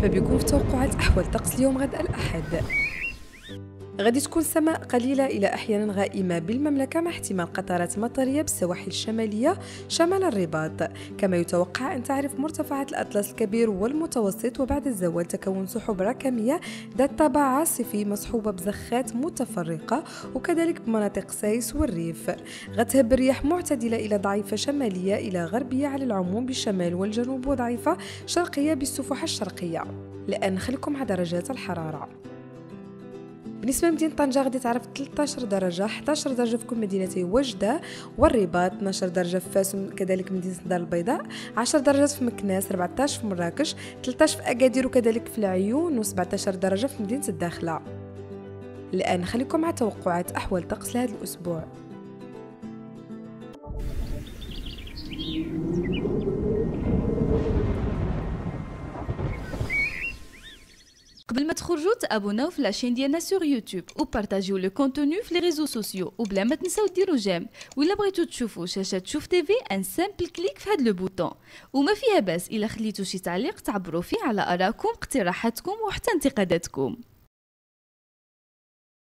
مرحبا بكم في توقعات أحوال طقس اليوم غد الأحد. غادي تكون السماء قليلة إلى أحيانا غائمة بالمملكة مع احتمال قطرات مطرية بالسواحل الشمالية شمال الرباط. كما يتوقع أن تعرف مرتفعات الأطلس الكبير والمتوسط وبعد الزوال تكون سحب ركامية ذات طابع عاصفي مصحوبة بزخات متفرقة وكذلك بمناطق سايس والريف. غتهب الرياح معتدلة إلى ضعيفة شمالية إلى غربية على العموم بالشمال والجنوب وضعيفة شرقية بالسفح الشرقية. الآن نخليكم مع درجات الحرارة. بالنسبه لمدينه طنجة غادي تعرف 13 درجه، 11 درجه في كل مدينتي وجده والرباط، 12 درجه في فاس كذلك مدينه الدار البيضاء، 10 درجات في مكناس، 14 في مراكش، 13 في اكادير وكذلك في العيون، و17 درجه في مدينه الداخله. الان نخليكم مع توقعات احوال طقس لهذا الاسبوع. قبل ما تخرجوا تابوناو في لاشين ديالنا سور يوتيوب وبارطاجيو لو كونتوني في لي ريزو سوسيو وبلا ما تنساو ديروا جيم. ولا بغيتو تشوفوا شاشه شوف تيفي ان سامبل كليك في هذا لو بوطون. وما فيها باس الا خليتو شي تعليق تعبروا فيه على ارائكم اقتراحاتكم وحتى انتقاداتكم.